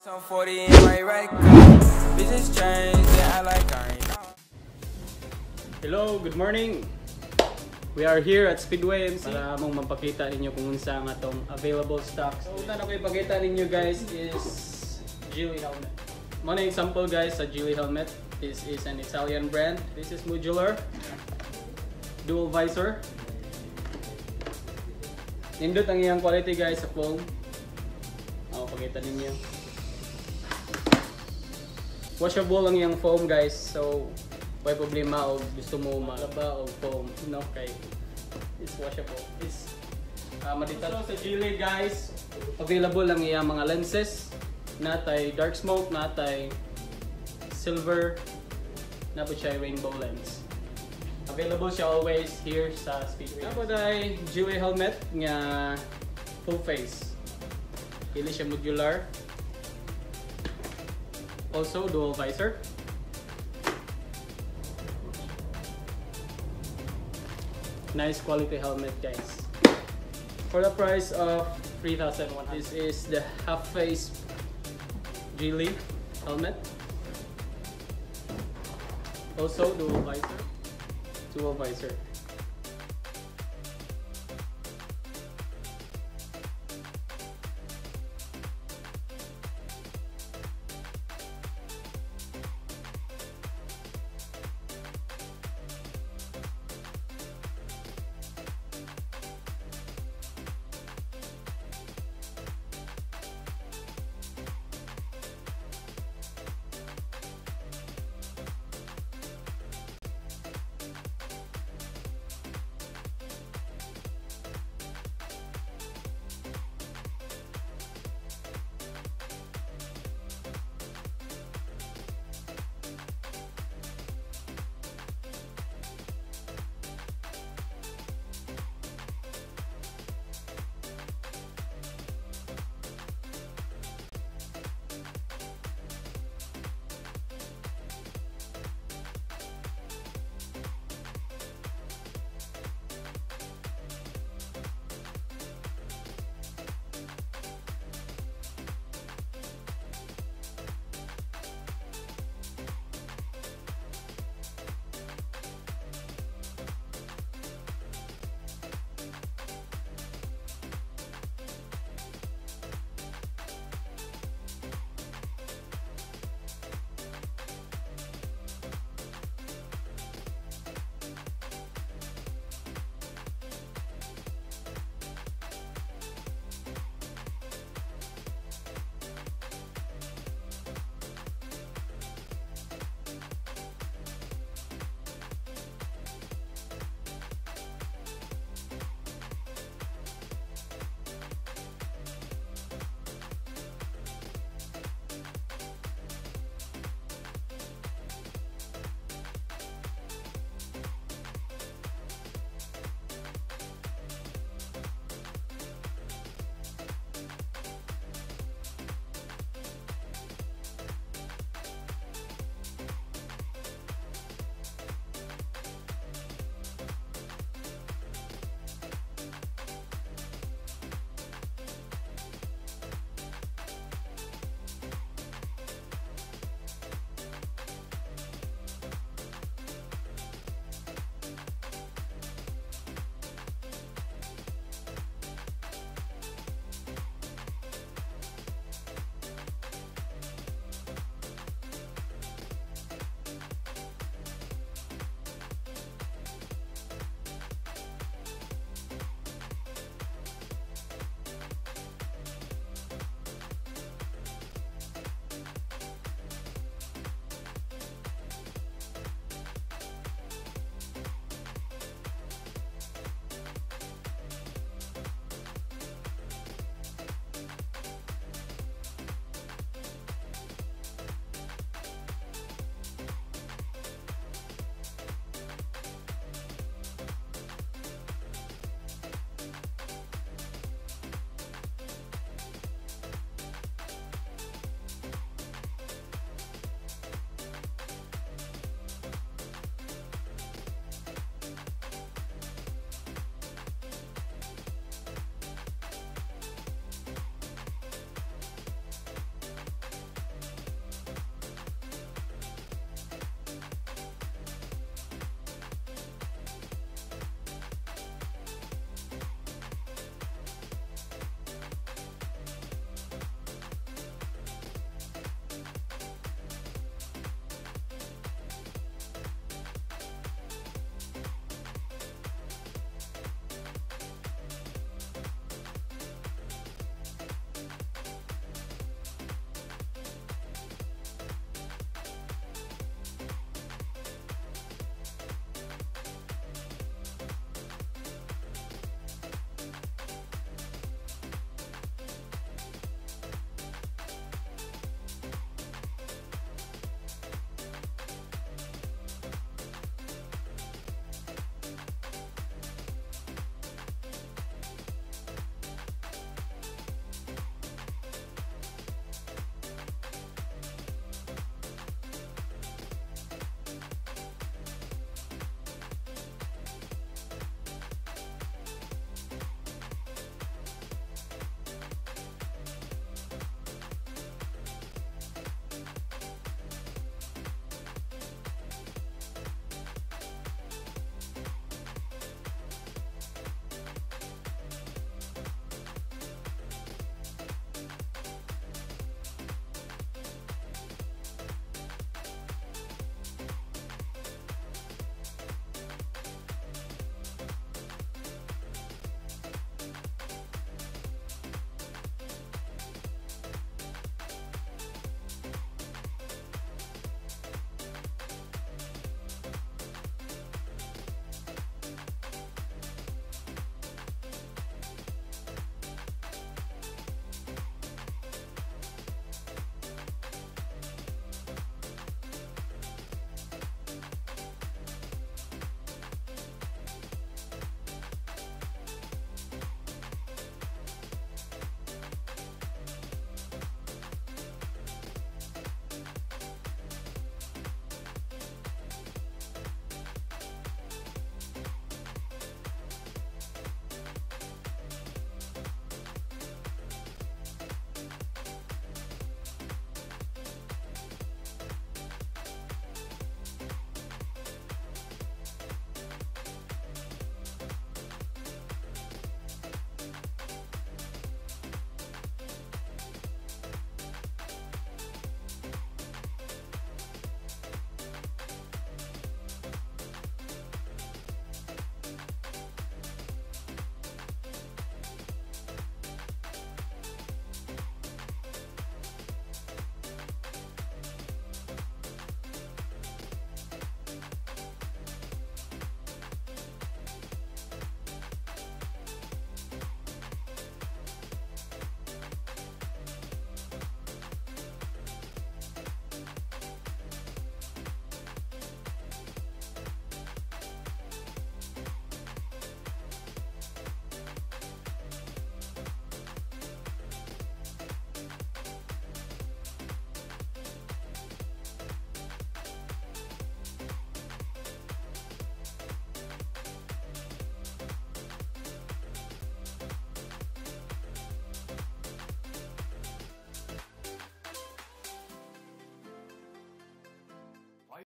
So 40 in my right car. Bitches change, yeah, I like I ain't know. Hello, good morning. We are here at Speedway MC para mong mapakita ninyo kung unsa ang atong available stocks. So, una na ko ipakita ninyo guys is Geely helmet. Mga example guys sa Geely helmet. This is an Italian brand. This is modular, dual visor. Nindot ang iyang quality guys sa foam. Ako pakita ninyo. Washable ang iyang foam guys, so may problema o gusto mo malaba o foam, no? Kay it's washable. It's madetach. So sa Geely guys, available ang iyang mga lenses. Natay dark smoke, natay silver, napod siya rainbow lens. Available siya always here sa Speedway. Napod ay Geely helmet nga full face. Dili siya modular. Also dual visor. Nice quality helmet guys. For the price of 3,100. This is the half face Geely helmet. Also dual visor. Dual visor.